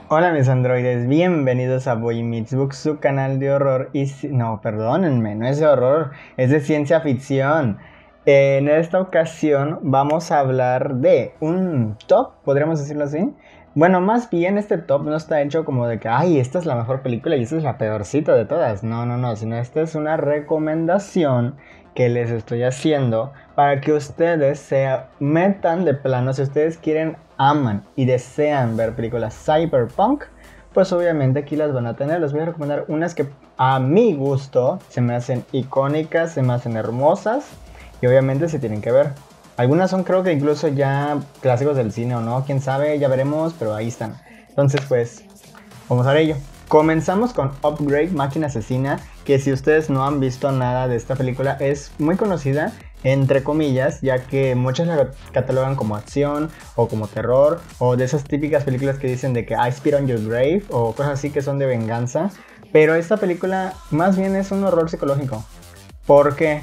Hola mis androides, bienvenidos a Boy Meets Books, su canal de horror No, perdónenme, no es de horror, es de ciencia ficción. En esta ocasión vamos a hablar de un top, podríamos decirlo así. Bueno, más bien este top no está hecho como de que, ay, esta es la mejor película y esta es la peorcita de todas. No, sino esta es una recomendación que les estoy haciendo para que ustedes se metan de plano. Si ustedes quieren, aman y desean ver películas cyberpunk, pues obviamente aquí las van a tener. Les voy a recomendar unas que a mi gusto se me hacen icónicas, se me hacen hermosas y obviamente se tienen que ver. Algunas son, creo que incluso ya clásicos del cine o no, quién sabe, ya veremos, pero ahí están. Entonces pues vamos a ello. Comenzamos con Upgrade, Máquina Asesina, que si ustedes no han visto nada de esta película es muy conocida, entre comillas, ya que muchos la catalogan como acción o como terror, o de esas típicas películas que dicen de que I Spit on Your Grave o cosas así que son de venganza. Pero esta película más bien es un horror psicológico. ¿Por qué?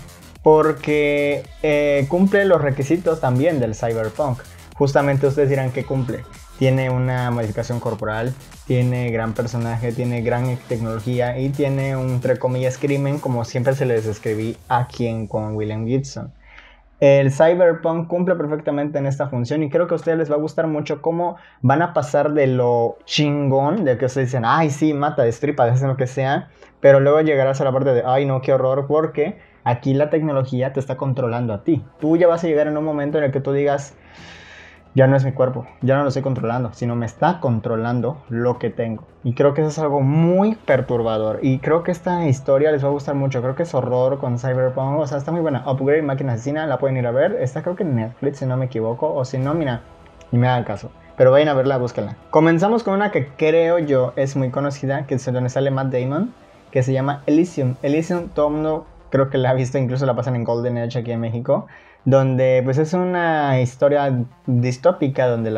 Porque cumple los requisitos también del cyberpunk. Justamente ustedes dirán que cumple. Tiene una modificación corporal, tiene gran personaje, tiene gran tecnología y tiene un, entre comillas, crimen, como siempre se les describí aquí con William Gibson. El cyberpunk cumple perfectamente en esta función y creo que a ustedes les va a gustar mucho cómo van a pasar de lo chingón, de que ustedes dicen, ay sí, mata, destripa, hacen lo que sea, pero luego llegarás a la parte de, ay no, qué horror, porque aquí la tecnología te está controlando a ti. Tú ya vas a llegar en un momento en el que tú digas, ya no es mi cuerpo, ya no lo estoy controlando, sino me está controlando lo que tengo. Y creo que eso es algo muy perturbador. Y creo que esta historia les va a gustar mucho. Creo que es horror con cyberpunk. O sea, está muy buena. Upgrade, Máquina Asesina, la pueden ir a ver. Está creo que en Netflix, si no me equivoco. O si no, mira, ni me hagan caso. Pero vayan a verla, búsquenla. Comenzamos con una que creo yo es muy conocida, que es donde sale Matt Damon, que se llama Elysium. Elysium, todo el mundo creo que la ha visto, incluso la pasan en Golden Edge aquí en México, donde pues es una historia distópica donde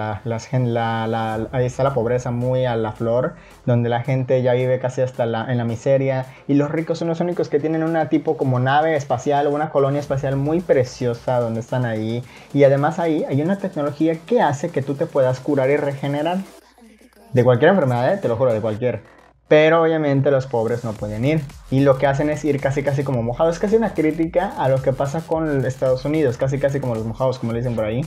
ahí está la pobreza muy a la flor, donde la gente ya vive casi hasta en la miseria y los ricos son los únicos que tienen una tipo como nave espacial o una colonia espacial muy preciosa donde están ahí, y además ahí hay una tecnología que hace que tú te puedas curar y regenerar de cualquier enfermedad, te lo juro, de cualquier. Pero obviamente los pobres no pueden ir. Y lo que hacen es ir casi como mojados. Es casi una crítica a lo que pasa con Estados Unidos. Casi como los mojados, como le dicen por ahí.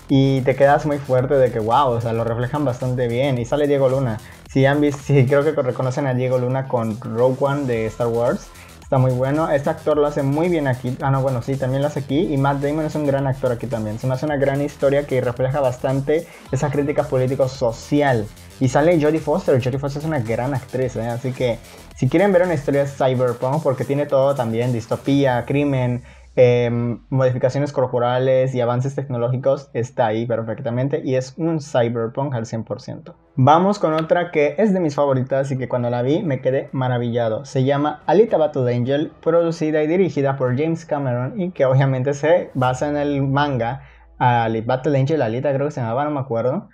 Y te quedas muy fuerte de que wow, o sea, lo reflejan bastante bien. Y sale Diego Luna. Si han visto, si creo que reconocen a Diego Luna con Rogue One de Star Wars. Está muy bueno. Este actor lo hace muy bien aquí. Ah, no, bueno, sí, también lo hace aquí. Y Matt Damon es un gran actor aquí también. Se me hace una gran historia que refleja bastante esa crítica político-social. Y sale Jodie Foster. Jodie Foster es una gran actriz, ¿eh? Así que si quieren ver una historia cyberpunk, porque tiene todo también, distopía, crimen, modificaciones corporales y avances tecnológicos, está ahí perfectamente y es un cyberpunk al 100%. Vamos con otra que es de mis favoritas y que cuando la vi me quedé maravillado. Se llama Alita Battle Angel, producida y dirigida por James Cameron y que obviamente se basa en el manga Battle Angel, Alita creo que se llamaba, no me acuerdo.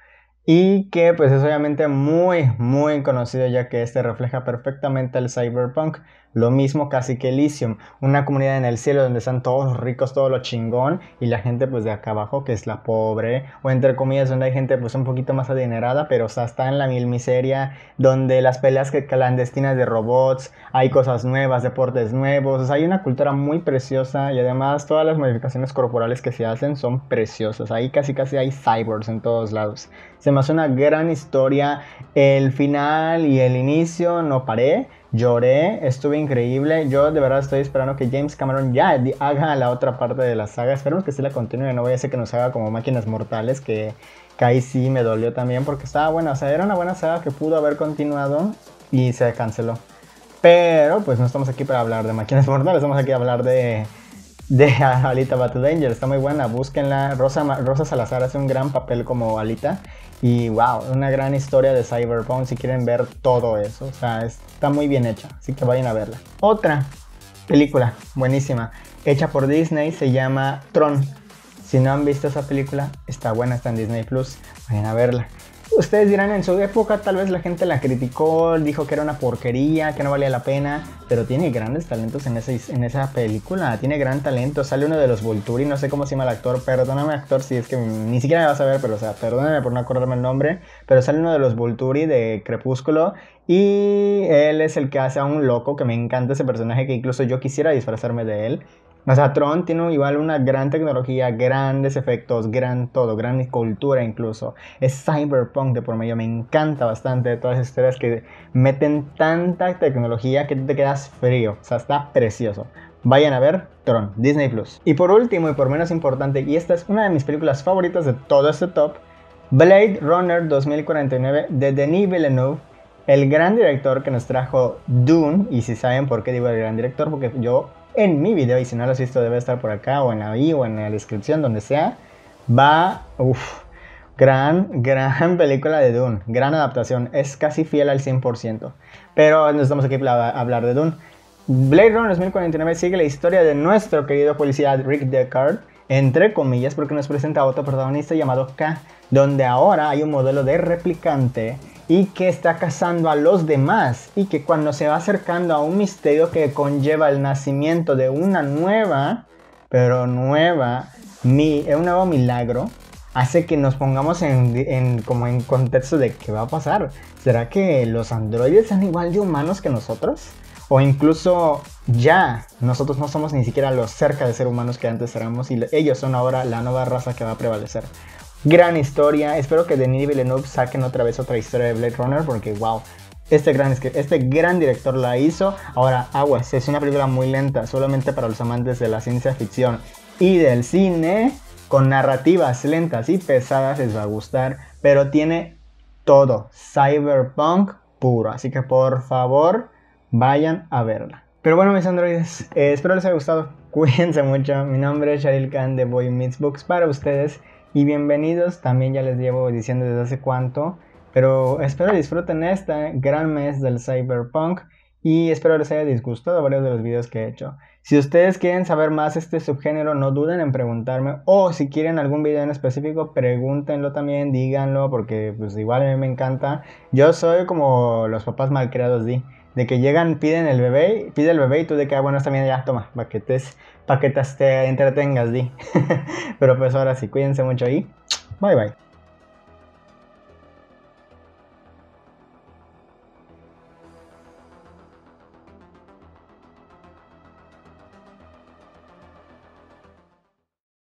Y que pues es obviamente muy conocido, ya que este refleja perfectamente el cyberpunk. Lo mismo casi que Elysium, una comunidad en el cielo donde están todos los ricos, todo lo chingón, y la gente pues de acá abajo que es la pobre, o entre comillas donde hay gente pues un poquito más adinerada, pero o sea, está en la mil miseria, donde las peleas clandestinas de robots, hay cosas nuevas, deportes nuevos, o sea, hay una cultura muy preciosa y además todas las modificaciones corporales que se hacen son preciosas. Ahí casi hay cyborgs en todos lados. Se me hace una gran historia. El final y el inicio no paré. Lloré, estuve increíble. Yo de verdad estoy esperando que James Cameron ya haga la otra parte de la saga. Esperemos que sí la continúe. No voy a hacer que nos haga como Máquinas Mortales, que ahí sí me dolió también porque estaba buena. O sea, era una buena saga que pudo haber continuado y se canceló. Pero pues no estamos aquí para hablar de Máquinas Mortales. Estamos aquí a hablar de Alita Battle Angel. Está muy buena, búsquenla. Rosa Salazar hace un gran papel como Alita. Y wow, una gran historia de cyberpunk si quieren ver todo eso. O sea, está muy bien hecha, así que vayan a verla. Otra película buenísima, hecha por Disney, se llama Tron. Si no han visto esa película, está buena, está en Disney Plus, vayan a verla. Ustedes dirán, en su época tal vez la gente la criticó, dijo que era una porquería, que no valía la pena, pero tiene grandes talentos en esa película, tiene gran talento. Sale uno de los Volturi, no sé cómo se llama el actor, perdóname actor si es que ni siquiera me vas a ver, pero o sea, perdóname por no acordarme el nombre, pero sale uno de los Volturi de Crepúsculo y él es el que hace a un loco, que me encanta ese personaje, que incluso yo quisiera disfrazarme de él. O sea, Tron tiene igual una gran tecnología, grandes efectos, gran todo, gran cultura incluso. Es cyberpunk de por medio, me encanta bastante de todas las historias que meten tanta tecnología que tú te quedas frío. O sea, está precioso. Vayan a ver Tron, Disney Plus. Y por último y por menos importante, y esta es una de mis películas favoritas de todo este top, Blade Runner 2049 de Denis Villeneuve, el gran director que nos trajo Dune. Y si saben por qué digo el gran director, porque yo en mi video, y si no lo has visto debe estar por acá o en la bio o en la descripción, donde sea, va, gran película de Dune, gran adaptación, es casi fiel al 100%, pero no estamos aquí para hablar de Dune. Blade Runner 2049 sigue la historia de nuestro querido policía Rick Deckard, entre comillas, porque nos presenta a otro protagonista llamado K, donde ahora hay un modelo de replicante y que está cazando a los demás, y que cuando se va acercando a un misterio que conlleva el nacimiento de una nueva, pero nueva, un nuevo milagro, hace que nos pongamos como en contexto de qué va a pasar. ¿Será que los androides son igual de humanos que nosotros? O incluso ya nosotros no somos ni siquiera los cerca de ser humanos que antes éramos, y ellos son ahora la nueva raza que va a prevalecer. Gran historia, espero que Denis Villeneuve saquen otra vez otra historia de Blade Runner, porque wow, este gran director la hizo. Ahora, aguas, es una película muy lenta, solamente para los amantes de la ciencia ficción y del cine, con narrativas lentas y pesadas les va a gustar, pero tiene todo, cyberpunk puro, así que por favor, vayan a verla. Pero bueno, mis androides, espero les haya gustado, cuídense mucho, mi nombre es Shahril Khan de Boy Meets Books para ustedes. Y bienvenidos, también ya les llevo diciendo desde hace cuánto, pero espero disfruten este gran mes del Cyberpunk y espero les haya disgustado varios de los videos que he hecho. Si ustedes quieren saber más de este subgénero, no duden en preguntarme, o si quieren algún video en específico, pregúntenlo también, díganlo, porque pues igual a mí me encanta. Yo soy como los papás malcriados de que llegan, pide el bebé y tú de que, bueno, está bien, ya, toma, paquetes, te entretengas, Pero pues ahora sí, cuídense mucho y bye bye.